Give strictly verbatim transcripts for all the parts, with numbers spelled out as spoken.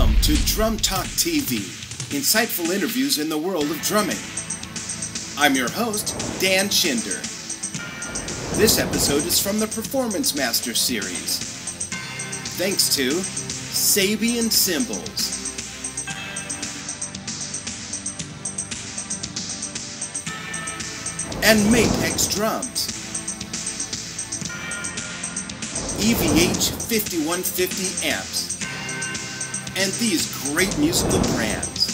Welcome to Drum Talk T V, insightful interviews in the world of drumming. I'm your host, Dan Schinder. This episode is from the Performance Master series. Thanks to Sobel Cymbals. And Mapex Drums. E V H fifty-one fifty amps. And these great musical brands.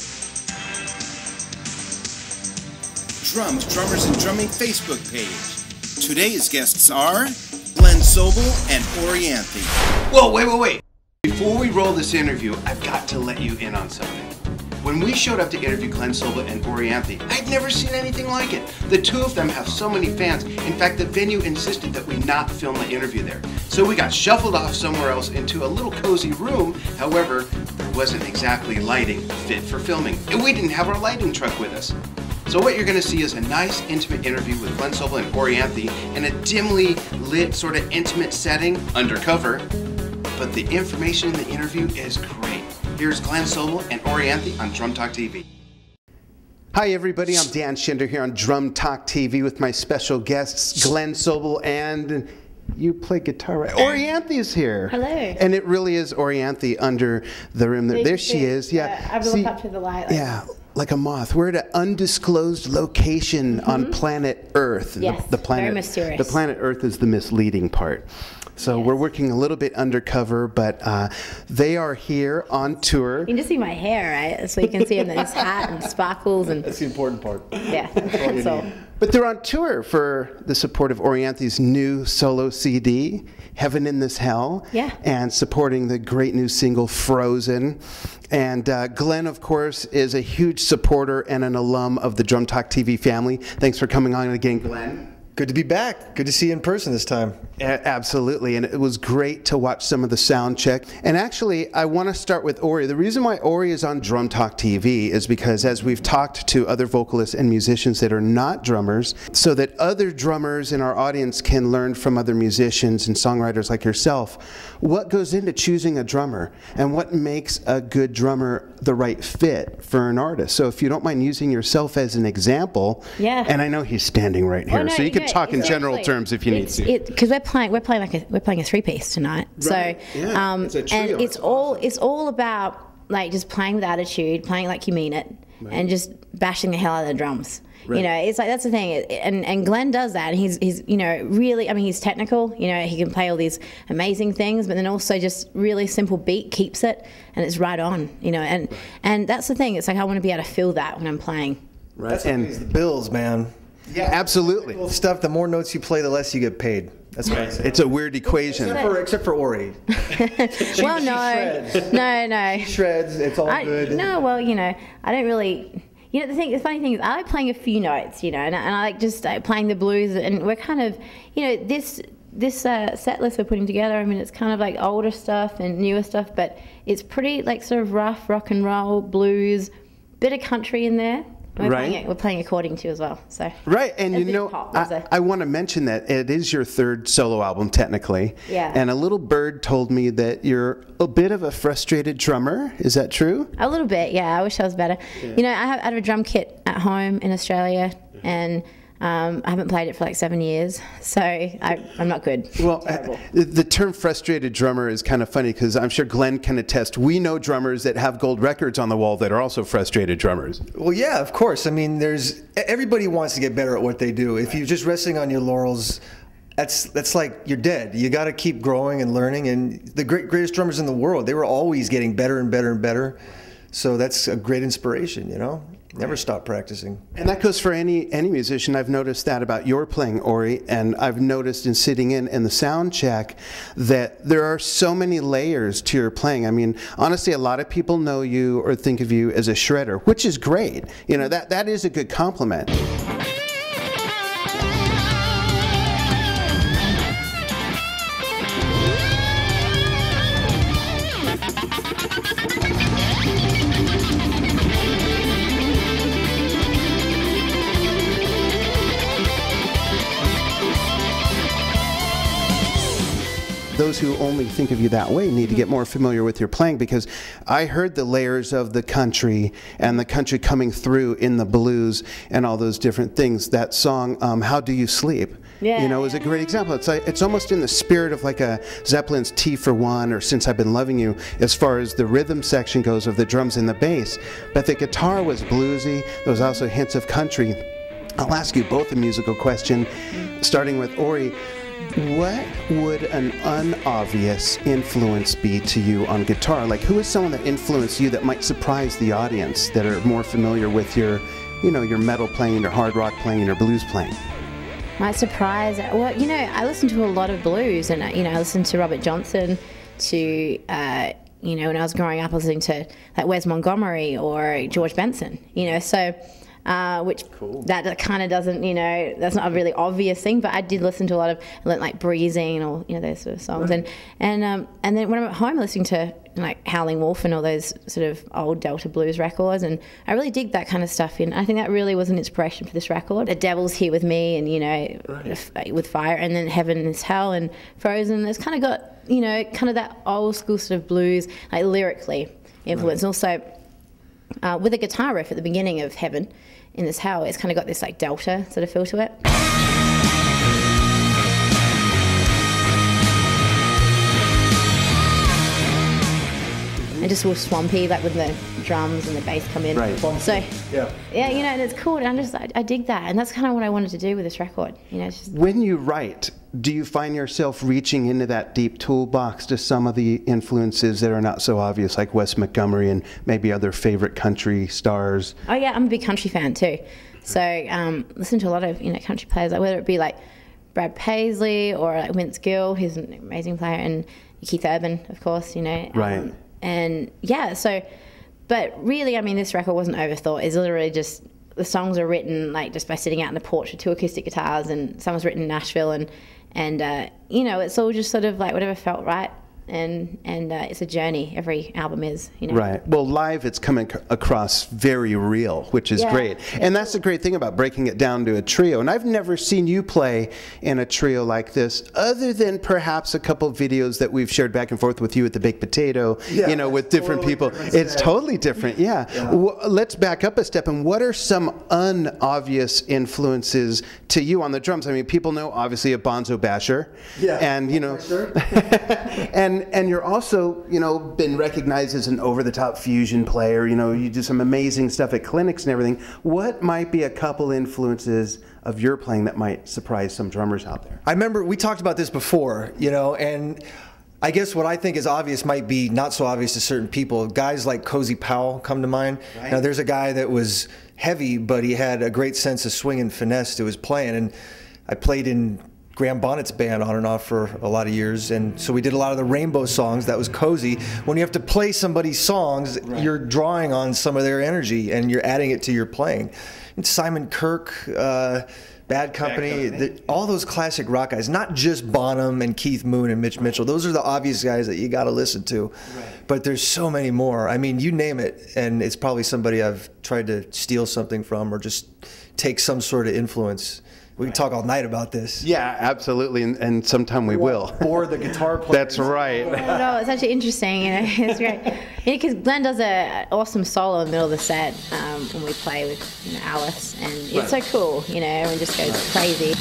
Drums, Drummers, and Drumming Facebook page. Today's guests are Glen Sobel and Orianthi. Whoa, wait, wait, wait. Before we roll this interview, I've got to let you in on something. When we showed up to interview Glen Sobel and Orianthi, I'd never seen anything like it. The two of them have so many fans. In fact, the venue insisted that we not film the interview there. So we got shuffled off somewhere else into a little cozy room. However, there wasn't exactly lighting fit for filming, and we didn't have our lighting truck with us. So what you're going to see is a nice, intimate interview with Glen Sobel and Orianthi in a dimly lit, sort of intimate setting, undercover. But the information in the interview is great. Here's Glen Sobel and Orianthi on Drum Talk T V. Hi everybody, I'm Dan Schinder here on Drum Talk T V with my special guests, Glen Sobel and... You play guitar, right? Orianthi is here. Hello. And it really is Orianthi under the rim there. There she is. Yeah. yeah I've looked up to the light. Like yeah, like a moth. We're at an undisclosed location mm-hmm. on planet Earth. Yes, the, the planet, very mysterious. The planet Earth is the misleading part. So yes. We're working a little bit undercover, but uh, they are here on tour. You can just see my hair, right? So you can see in this hat and sparkles. And that's the important part. Yeah, that's all. But they're on tour for the support of Orianthi's new solo C D, Heaven in This Hell, yeah. and supporting the great new single, Frozen. And uh, Glen, of course, is a huge supporter and an alum of the Drum Talk T V family. Thanks for coming on again, Glen. Good to be back. Good to see you in person this time. A absolutely, and it was great to watch some of the sound check. And actually, I want to start with Ori. The reason why Ori is on Drum Talk T V is because as we've talked to other vocalists and musicians that are not drummers, so that other drummers in our audience can learn from other musicians and songwriters like yourself, what goes into choosing a drummer and what makes a good drummer the right fit for an artist. So if you don't mind using yourself as an example, yeah. and I know he's standing right here, oh, no, so you can no, talk in exactly. general terms if you it's, need to. Because we're playing, we're playing like a, we're playing a three piece tonight. Right. So, yeah. um, it's a trio. and it's That's all awesome. it's all about like just playing with attitude, playing like you mean it, right. and just bashing the hell out of the drums. Right. You know, it's like that's the thing, and and Glen does that. And he's he's you know really, I mean, he's technical. You know, he can play all these amazing things, but then also just really simple beat keeps it, and it's right on. You know, and and that's the thing. It's like I want to be able to feel that when I'm playing. Right. That's and the bills, man. Yeah, absolutely. Stuff. The more notes you play, the less you get paid. That's what I say. It's a weird equation. Except for, except for Ori. she, well, she no, shreds. no, no. She shreds. It's all I, good. No, well, you know, I don't really. You know, the thing, the funny thing is, I like playing a few notes, you know, and, and I like just uh, playing the blues, and we're kind of, you know, this this uh, set list we're putting together. I mean, it's kind of like older stuff and newer stuff, but it's pretty like sort of rough rock and roll, blues, bit of country in there. We're right. Playing it, we're playing according to as well. So right, and you know, I, I want to mention that it is your third solo album technically. Yeah. And a little bird told me that you're a bit of a frustrated drummer. Is that true? A little bit, yeah. I wish I was better. Yeah. You know, I have, I have a drum kit at home in Australia, and Um, I haven't played it for like seven years, so I, I'm not good. Well, uh, the term frustrated drummer is kind of funny because I'm sure Glen can attest. We know drummers that have gold records on the wall that are also frustrated drummers. Well, yeah, of course. I mean, there's everybody wants to get better at what they do. If you're just resting on your laurels, that's that's like you're dead. You got to keep growing and learning. And the great greatest drummers in the world, they were always getting better and better and better. So that's a great inspiration, you know. Never stop practicing. And that goes for any any musician. I've noticed that about your playing, Ori, and I've noticed in sitting in in the sound check that there are so many layers to your playing. I mean, honestly, a lot of people know you or think of you as a shredder, which is great. You know, that that is a good compliment. Those those who only think of you that way need to get more familiar with your playing, because I heard the layers of the country and the country coming through in the blues and all those different things. That song, um, How Do You Sleep? Yeah, you know, is a great example. It's like, it's almost in the spirit of like a Zeppelin's Tea for One or Since I've Been Loving You, as far as the rhythm section goes of the drums and the bass. But the guitar was bluesy. There was also hints of country. I'll ask you both a musical question, starting with Ori. What would an unobvious influence be to you on guitar? Like, who is someone that influenced you that might surprise the audience that are more familiar with your, you know, your metal playing, your hard rock playing, your blues playing? My surprise, well, you know, I listen to a lot of blues, and you know, I listened to Robert Johnson, to uh, you know, when I was growing up, I was listening to like Wes Montgomery or George Benson, you know, so uh, which cool. that, that kind of doesn't, you know, that's not a really obvious thing, but I did listen to a lot of like Breezing or you know those sort of songs, right. and and um, and then when I'm at home, listening to like Howling Wolf and all those sort of old Delta blues records, and I really dig that kind of stuff. And I think that really was an inspiration for this record. The Devil's Here With Me, and you know, right. with Fire, and then Heaven Is Hell and Frozen. It's kind of got, you know, kind of that old school sort of blues, like lyrically influence. Right. Also, uh, with a guitar riff at the beginning of Heaven in This Hell, it's kind of got this like Delta sort of feel to it. And just all swampy, like with the drums and the bass come in. Right. So yeah, yeah, you know, and it's cool. And I just, I, I dig that, and that's kind of what I wanted to do with this record. You know, it's just... When you write, do you find yourself reaching into that deep toolbox to some of the influences that are not so obvious, like Wes Montgomery and maybe other favorite country stars? Oh yeah, I'm a big country fan too. So um, listen to a lot of you know country players, like whether it be like Brad Paisley or like Vince Gill, who's an amazing player, and Keith Urban, of course. You know. Right. Um, And yeah, so, but really, I mean, this record wasn't overthought. It's literally just, the songs are written like just by sitting out in the porch with two acoustic guitars, and some was written in Nashville, and, and uh, you know, it's all just sort of like whatever felt right. And and uh, it's a journey. Every album is, you know. Right. Well, live it's coming across very real, which is yeah. great. And that's the great thing about breaking it down to a trio. And I've never seen you play in a trio like this, other than perhaps a couple of videos that we've shared back and forth with you at the Baked Potato, yeah, you know, with different totally people. Different it's set. totally different, yeah. yeah. Well, let's back up a step. And what are some unobvious influences to you on the drums? I mean, people know obviously a Bonzo Basher. Yeah. And, you know, sure. and And you're also, you know, been recognized as an over-the-top fusion player. You know, you do some amazing stuff at clinics and everything. What might be a couple influences of your playing that might surprise some drummers out there? I remember we talked about this before, you know, and I guess what I think is obvious might be not so obvious to certain people. Guys like Cozy Powell come to mind. Right. Now, there's a guy that was heavy, but he had a great sense of swing and finesse to his playing. And I played in Graham Bonnet's band on and off for a lot of years, and so we did a lot of the Rainbow songs. That was Cozy. When you have to play somebody's songs, right. you're drawing on some of their energy and you're adding it to your playing. And Simon Kirke, uh, Bad Company, Bad Company. The, all those classic rock guys, not just Bonham and Keith Moon and Mitch Mitchell. Those are the obvious guys that you got to listen to. Right. But there's so many more. I mean, you name it, and it's probably somebody I've tried to steal something from or just take some sort of influence. We can talk all night about this. Yeah, absolutely, and, and sometime we will. Or the guitar player. That's right. No, no, it's actually interesting, you know, it's great. Because yeah, Glenn does an awesome solo in the middle of the set um, when we play with you know, Alice, and it's right. so cool, you know, everyone just goes right. crazy.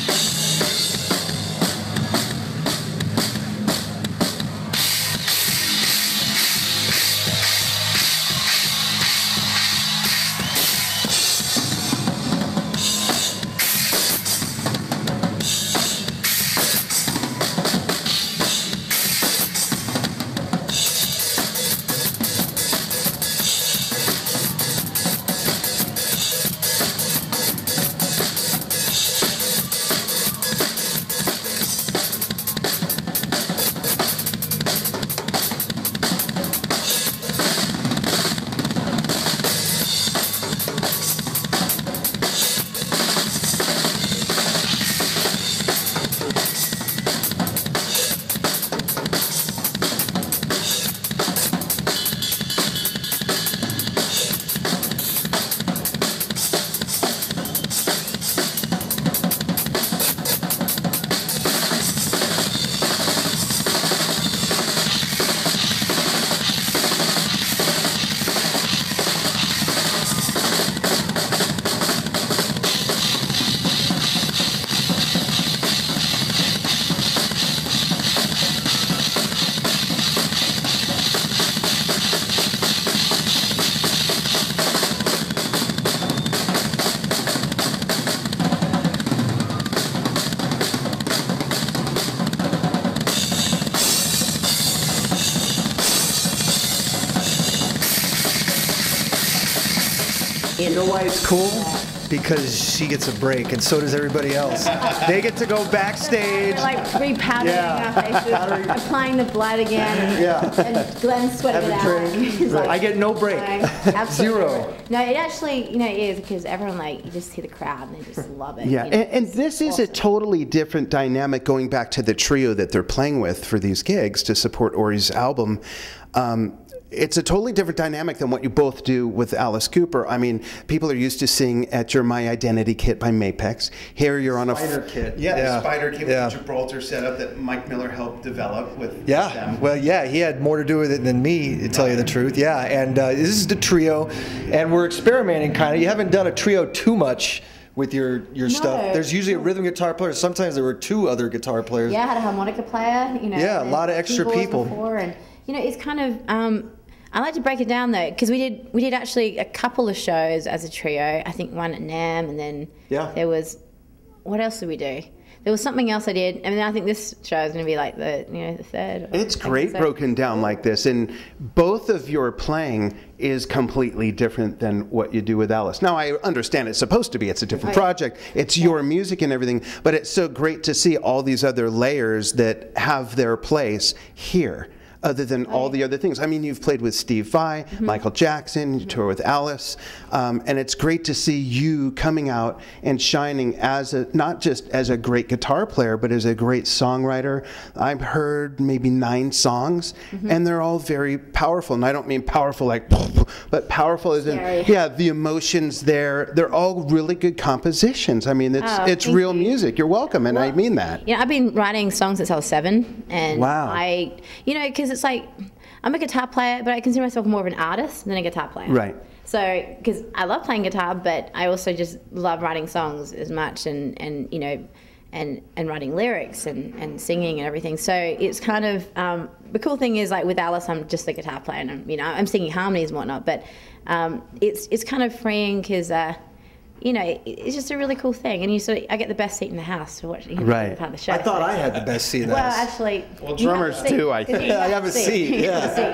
You know why it's cool? Because she gets a break, and so does everybody else. They get to go backstage. Like repowdering Yeah. our faces, applying the blood again, and, Yeah. and Glen's sweating it Have a out. drink. He's like, I get no break. no, absolutely. Zero. No, it actually, you know, it is because everyone, like, you just hear the crowd and they just love it. Yeah, you know, and, and it's this is a awesome. totally different dynamic going back to the trio that they're playing with for these gigs to support Ori's album. Um, It's a totally different dynamic than what you both do with Alice Cooper. I mean, people are used to seeing at your My Identity kit by Mapex. Here you're on a Spider kit. Yeah, Yeah. the Spider kit Yeah. with the Gibraltar setup that Mike Miller helped develop with Yeah, them. well, yeah, he had more to do with it than me, to tell you the truth. Yeah, and uh, this is the trio, and we're experimenting kind of. You haven't done a trio too much with your your No. stuff. There's usually a rhythm guitar player. Sometimes there were two other guitar players. Yeah, I had a harmonica player, you know. Yeah, a and lot of extra keyboards people. Before, and, you know, it's kind of, um, I like to break it down though, because we did we did actually a couple of shows as a trio. I think one at NAMM, and then Yeah. there was, what else did we do? There was something else I did, and then I think this show is going to be like the you know the third. It's I think great so. broken down like this, and both of your playing is completely different than what you do with Alice. Now, I understand it's supposed to be, it's a different Right. project, it's your music and everything, but it's so great to see all these other layers that have their place here, other than all the other things. I mean, you've played with Steve Vai, Mm-hmm. Michael Jackson, you tour with Alice, um, and it's great to see you coming out and shining as a, not just as a great guitar player, but as a great songwriter. I've heard maybe nine songs, Mm-hmm. and they're all very powerful. And I don't mean powerful like, but powerful as in, Scary. yeah, the emotions there. They're all really good compositions. I mean, it's Oh, it's thank real you. music. You're welcome, and I Well, mean that. Yeah, I've been writing songs since I was seven, and Wow. I, you know, because it's like I'm a guitar player, but I consider myself more of an artist than a guitar player. Right. So, because I love playing guitar, but I also just love writing songs as much, and and you know, and and writing lyrics and and singing and everything. So it's kind of um, the cool thing is like with Alice, I'm just a guitar player, and I'm, you know, I'm singing harmonies and whatnot. But um, it's it's kind of freeing because. Uh, You know, it's just a really cool thing, and you sort of, I get the best seat in the house to watch you know, Right. part of the show. I thought so- I had the best seat in the well, house. actually, Well, you have drummers a seat. do, I think. You Yeah, I have a seat, You yeah. have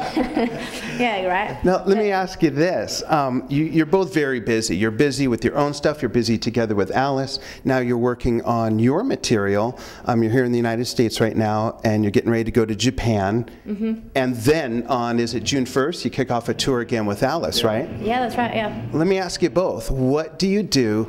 a seat. Yeah, right. Now, let me ask you this. Um, you, you're both very busy. You're busy with your own stuff. You're busy together with Alice. Now you're working on your material. Um, you're here in the United States right now, and you're getting ready to go to Japan. Mm-hmm. And then on, is it June first, you kick off a tour again with Alice, right? Yeah, that's right. Yeah. Let me ask you both. What do you do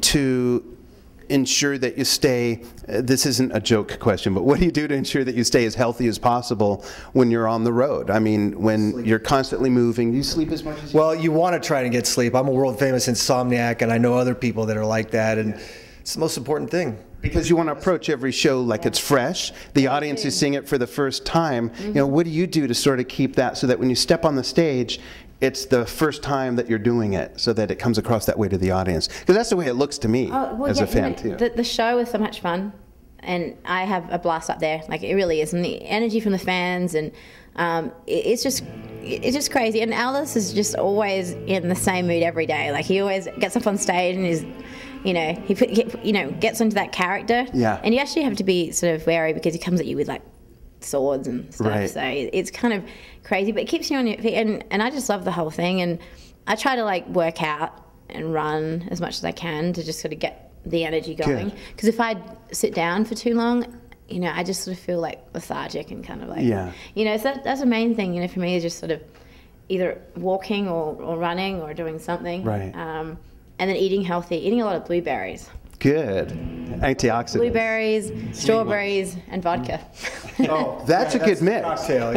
to ensure that you stay, uh, this isn't a joke question, but what do you do to ensure that you stay as healthy as possible when you're on the road? I mean, when you're constantly moving, do you sleep as much as you Well, you want to try to get sleep. I'm a world famous insomniac, and I know other people that are like that, and it's the most important thing. Because you want to approach every show like it's fresh. The audience is seeing it for the first time. You know, what do you do to sort of keep that so that when you step on the stage, it's the first time that you're doing it, so that it comes across that way to the audience? Because that's the way it looks to me Oh, well, as yeah, a fan you know, too. The, the show is so much fun, and I have a blast up there. Like it really is, and the energy from the fans, and um, it, it's just it's just crazy. And Alice is just always in the same mood every day. Like he always gets up on stage and is, you know, he, put, he you know gets into that character. Yeah. And you actually have to be sort of wary because he comes at you with like swords and stuff. Right. So it's kind of crazy, but it keeps you on your feet. And, and I just love the whole thing. And I try to like work out and run as much as I can to just sort of get the energy going. Good. Because if I sit down for too long, you know, I just sort of feel like lethargic and kind of like, Yeah. you know, so that, that's the main thing, you know, for me is just sort of either walking or, or running or doing something. Right. Um, and then eating healthy, eating a lot of blueberries. Good. Antioxidants. Blueberries, strawberries, and vodka. Oh, That's a good mix. Cocktail,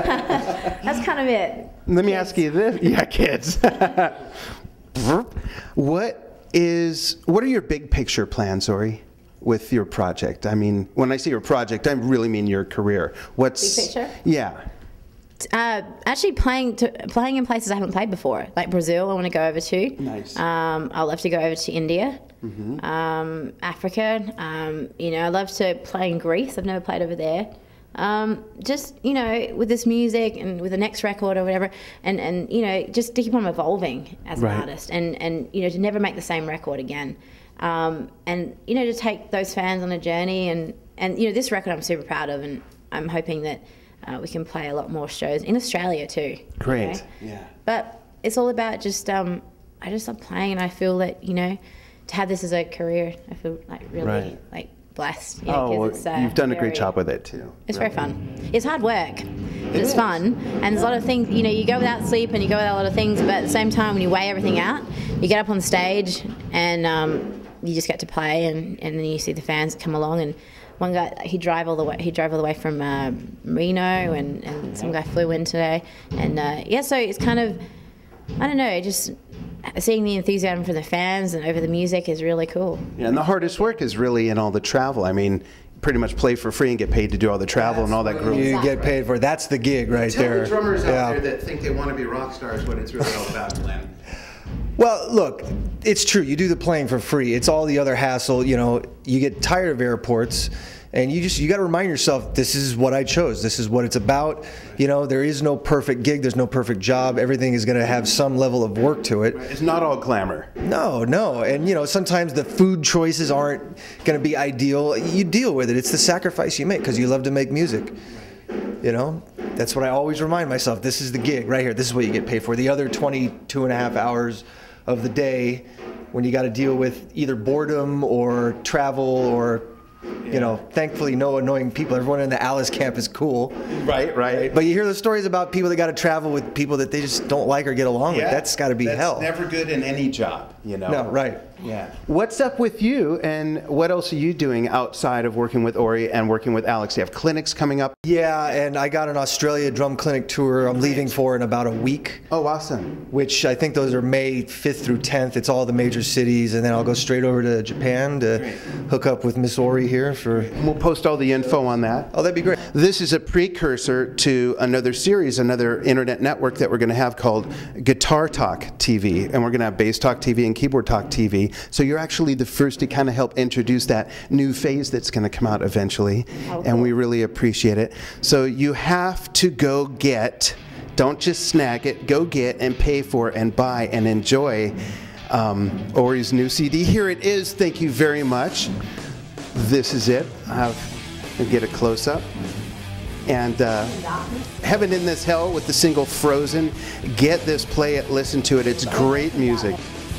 yeah. That's kind of it. Let me ask you this. Yeah, kids. What is, what are your big picture plans, Ori, with your project? I mean, when I say your project, I really mean your career. What's Big picture? Yeah. Uh, actually, playing to, playing in places I haven't played before, like Brazil. I want to go over to. Nice. Um, I'd love to go over to India, Mm-hmm. um, Africa. Um, you know, I love to play in Greece. I've never played over there. Um, just you know, with this music and with the next record or whatever, and, and you know, just to keep on evolving as Right. an artist, and and you know, to never make the same record again, um, and you know, to take those fans on a journey, and and you know, this record I'm super proud of, and I'm hoping that. Uh, we can play a lot more shows in Australia too. Great. okay? Yeah. But it's all about just um, I just love playing, and I feel that, you know, to have this as a career, I feel like really Right. like blessed. Yeah, Oh, 'cause well, it's, uh, you've done a very, great job with it too. It's Really. very fun. It's hard work. But it's is. fun, and there's a lot of things. You know, you go without sleep and you go without a lot of things, but at the same time, when you weigh everything out, you get up on stage and um, you just get to play, and, and then you see the fans come along. And one guy, he drive all the way. He drove all the way from uh, Reno, and, and some guy flew in today. And uh, yeah, so it's kind of, I don't know, just seeing the enthusiasm from the fans and over the music is really cool. Yeah, and the hardest work is really in all the travel. I mean, pretty much play for free and get paid to do all the travel and all that group. You get paid for it. That's the gig right Tell there. the drummers Yeah. out there that think they want to be rock stars what it's really all about, Glenn. Well, look, it's true. You do the playing for free. It's all the other hassle. You know, you get tired of airports, and you just you got to remind yourself, this is what I chose. This is what it's about. You know, there is no perfect gig. There's no perfect job. Everything is going to have some level of work to it. It's not all glamour. No, no. And, you know, sometimes the food choices aren't going to be ideal. You deal with it. It's the sacrifice you make because you love to make music. You know, that's what I always remind myself. This is the gig right here. This is what you get paid for. The other twenty-two and a half hours of the day when you got to deal with either boredom or travel or, you know, thankfully no annoying people. Everyone in the Alice camp is cool. Right, right. But you hear the stories about people that got to travel with people that they just don't like or get along with. That's got to be That's hell. never good in any job, you know. No, right. Yeah. What's up with you, and what else are you doing outside of working with Ori and working with Alex? You have clinics coming up? Yeah, and I got an Australia drum clinic tour I'm leaving for in about a week. Oh, awesome. Which I think those are May fifth through tenth. It's all the major cities, and then I'll go straight over to Japan to Great. hook up with Miss Ori here for... We'll post all the info on that. Oh, that'd be great. This is a precursor to another series, another internet network that we're going to have called Guitar Talk T V, and we're going to have Bass Talk T V and Keyboard Talk T V. So you're actually the first to kind of help introduce that new phase that's going to come out eventually, Oh, and cool. we really appreciate it. So you have to go get, don't just snag it, go get and pay for and buy and enjoy um, Ori's new C D. Here it is. Thank you very much. This is it. I'll get a close-up. And uh, Heaven in This Hell with the single Frozen. Get this, play it, listen to it. It's great music.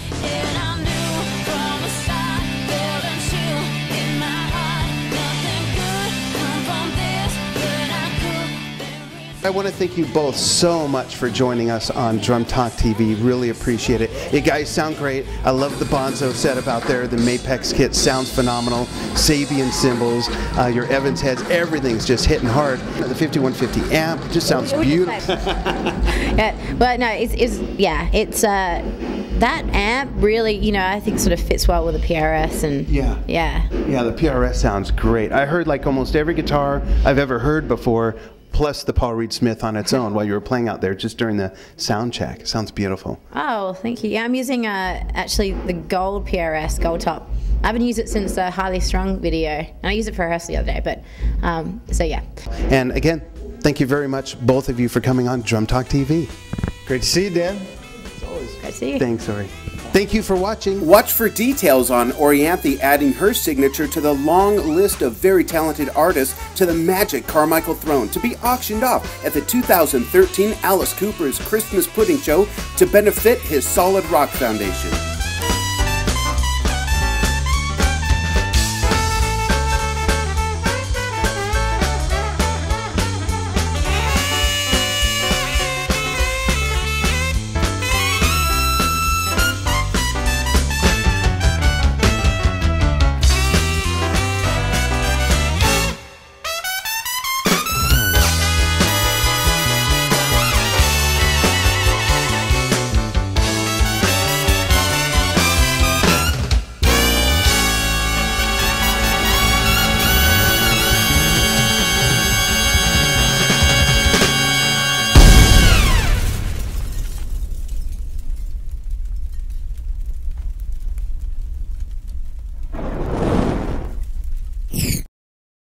I want to thank you both so much for joining us on Drum Talk T V. Really appreciate it. You guys sound great. I love the Bonzo setup out there. The Mapex kit sounds phenomenal. Sabian cymbals, uh, your Evans heads, everything's just hitting hard. The fifty-one fifty amp just sounds beautiful. Yeah, but no, it's, it's yeah, it's uh, that amp really, you know, I think sort of fits well with the P R S and Yeah. yeah. Yeah, the P R S sounds great. I heard like almost every guitar I've ever heard before, plus the Paul Reed Smith on its own while you were playing out there just during the sound check. It sounds beautiful. Oh, thank you. Yeah, I'm using uh, actually the gold P R S, gold top. I haven't used it since the Highly Strung video, and I used it for rehearsal the other day. But um, so yeah. And again, thank you very much, both of you, for coming on Drum Talk T V. Great to see you, Dan. Great to see you. Thanks, Ori. Thank you for watching. Watch for details on Orianthi adding her signature to the long list of very talented artists to the Magic Carmichael throne to be auctioned off at the two thousand thirteen Alice Cooper's Christmas Pudding Show to benefit his Solid Rock Foundation.